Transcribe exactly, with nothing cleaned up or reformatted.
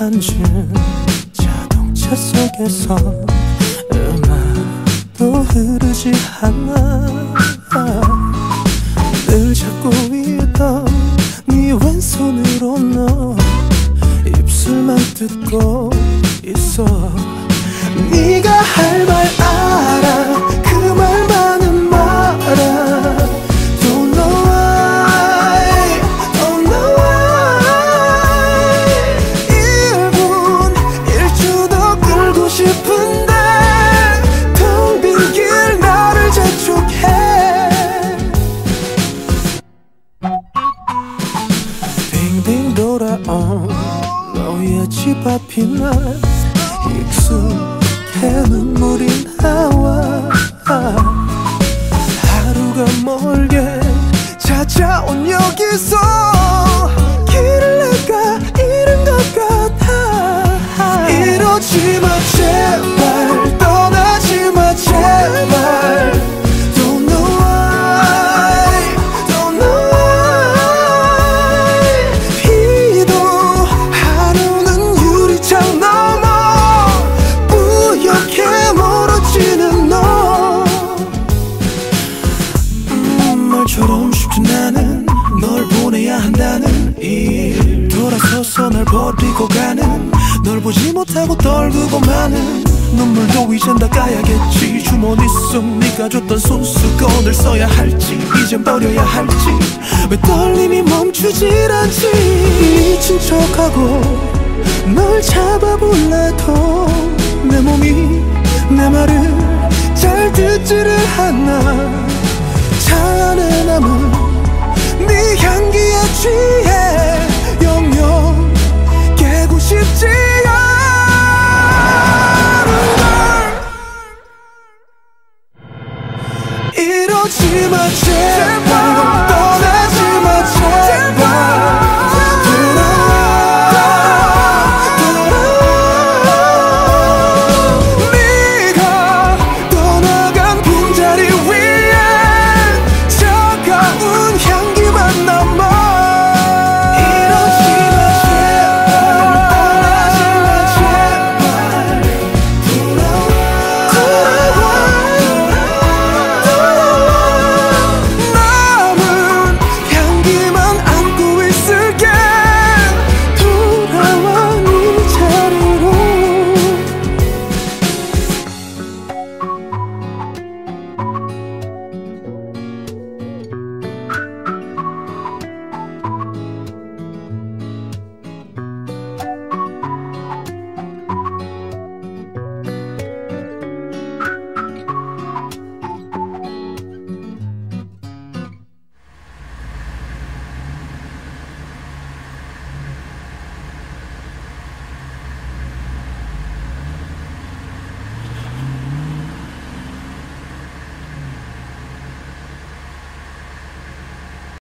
앉은 자동차 속에서 음악도 흐르지 않아. 늘 잡고 있던 네 왼손으로 너 입술만 뜯고 있어. 네가 할 말 알아. 그 말만은 말아. Don't know why, don't know why. 일 분 일 초 더 끌고 싶은데 텅 빈 길 나를 재촉해. 빙빙 돌아온 너의 집 앞이 날 익숙해 눈물이 나와. 하루가 멀게 찾아온 여기서 길을 내가 잃은 것 같아. 이러지 마 제발, 떠나지 마 제발. Don't know why, don't know why. 비도 하루는 유리창 넘어 뿌옇게 멀어지는 너. 음, 말처럼 쉽지 나는 널 보내야 한다는 일. 돌아서서 날 버리고 가는 널 보지 못하고 떨구고 마는 눈물도 이젠 닦아야겠지. 주머니 속 네가 줬던 손수건을 써야 할지 이젠 버려야 할지. 왜 떨림이 멈추질 않지. 미친 척하고 널 잡아볼래도 내 몸이 내 말을 잘 듣지를 않아. 차 안에 남은 네 향기에 취해 영영 깨고 싶지 않은 걸. 이러지 마 제발.